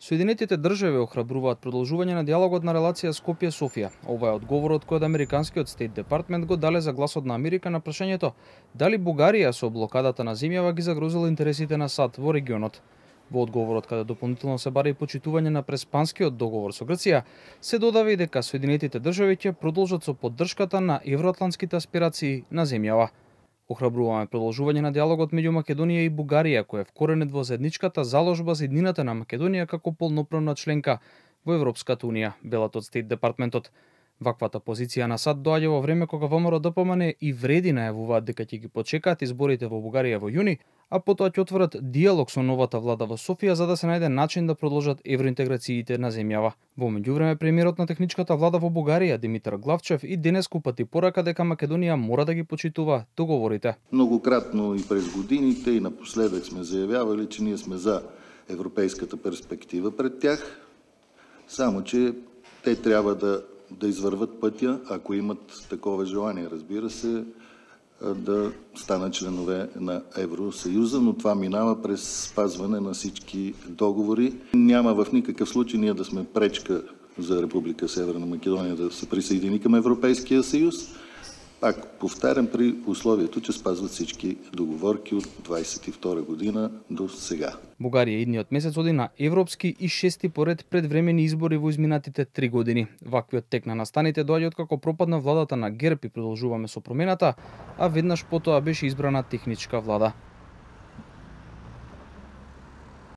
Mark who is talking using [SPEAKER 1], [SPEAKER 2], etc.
[SPEAKER 1] Соединетите држави охрабруваат продолжување на диалогот на релација Скопје-Софија. Ова е одговорот кој американскиот Стейт Департмент го дале за гласот на Америка на прашањето дали Бугарија со блокадата на земјава ги загрозила интересите на САД во регионот. Во одговорот, каде дополнително се бара и почитување на преспанскиот договор со Грција, се додава и дека Соединетите држави ќе продолжат со поддршката на евроатлантските аспирации на земјава. Охрабруваме продолжување на диалогот меѓу Македонија и Бугарија, кој е вкоренет во заедничката заложба за иднината на Македонија како полноправна членка во Европската унија, велат од Стейт Департментот. Ваквата позиција на САД доаѓа во време кога ВМРО ДПМН и вреди најавуваат дека ќе ги почекаат изборите во Бугарија во јуни, а потоа ќе отворат диалог со новата влада во Софија за да се најде начин да продолжат евроинтеграциите на земјава. Во меѓувреме премиерот на техничката влада во Бугарија Димитар Главчев и денес упати порака дека Македонија мора да ги почитува договорите.
[SPEAKER 2] Многократно и през годините и напоследък сме заявявали, че ние сме за европейската перспектива пред тях, само че те трябва да извърват пътя, ако имат такова желание, разбира се, да станат членове на Евросъюза, но това минава през спазване на всички договори. Няма в никакъв случай ние да сме пречка за Република Северна Македония да се присъедини към Европейския съюз. Пак повтарям, при условието, че спазват всички договорки от 22 година до сега.
[SPEAKER 1] Бугарија идниот месец оди на европски и шести поред предвремени избори во изминатите 3 години. Ваквиот тек на настаните доаѓа од како пропадна владата на ГЕРБ и продолжуваме со промената, а веднаш потоа беше избрана техничка влада.